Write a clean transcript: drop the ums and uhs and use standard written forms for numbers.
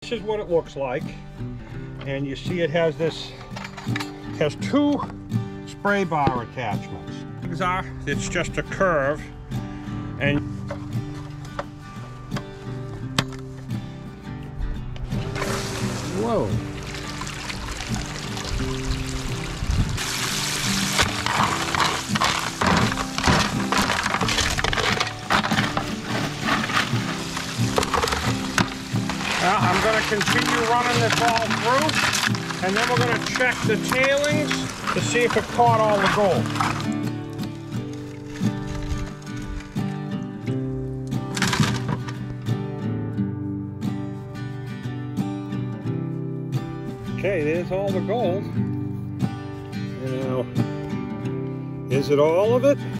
This is what it looks like, and you see it has two spray bar attachments. It's just a curve, and whoa. Now, I'm going to continue running this all through, and then we're going to check the tailings to see if it caught all the gold. Okay, there's all the gold. Now, is it all of it?